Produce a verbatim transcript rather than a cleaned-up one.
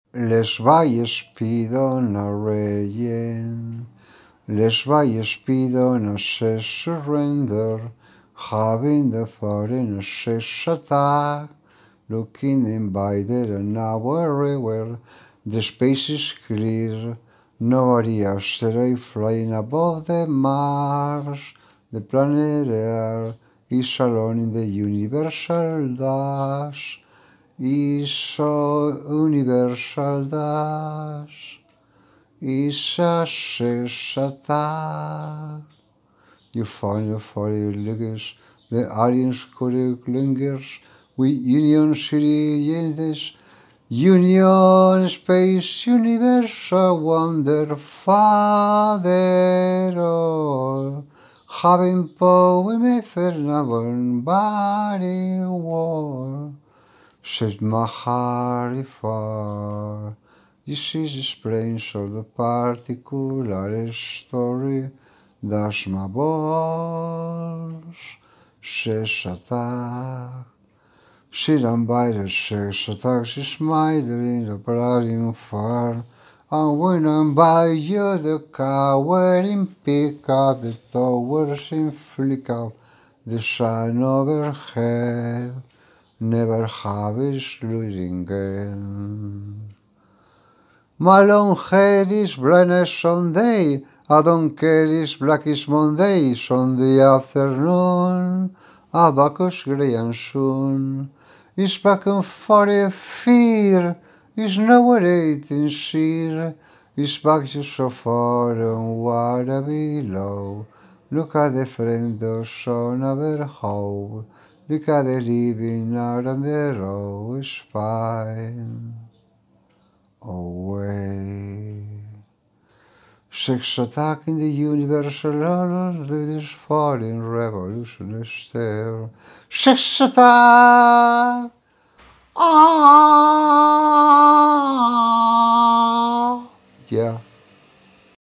Les valles pido no rain, les valles pido no se surrender, having the foreign says attack, looking invited and now everywhere, the space is clear, nobody asteroid flying above the Mars, the planet Earth is alone in the universal dash. Is so universal dash, is a attack. You find the folly lingers, the audience could lingers, with Union City in this Union Space Universal Wonder Father all. Having poem for one body war. Set my heart far. This is the springs of the particular story. That's my balls. Says attack. Sit down by the says attack. She's smiling the parting far. And when I'm by you, the coward in pick up the towers in flick up the sun overhead. Never have is losing again. My long head is blind as Sunday. I don't care is black as Monday. Sunday afternoon, abacus grey and soon. Is back and for a fear. Is nowhere eating sear. Is back just so far and water below. Look at the friend of son of her hoe. Look at the living out on the road is fine away. Sex attack in the universal order that is falling revolutionist there. Sex attack! Ah!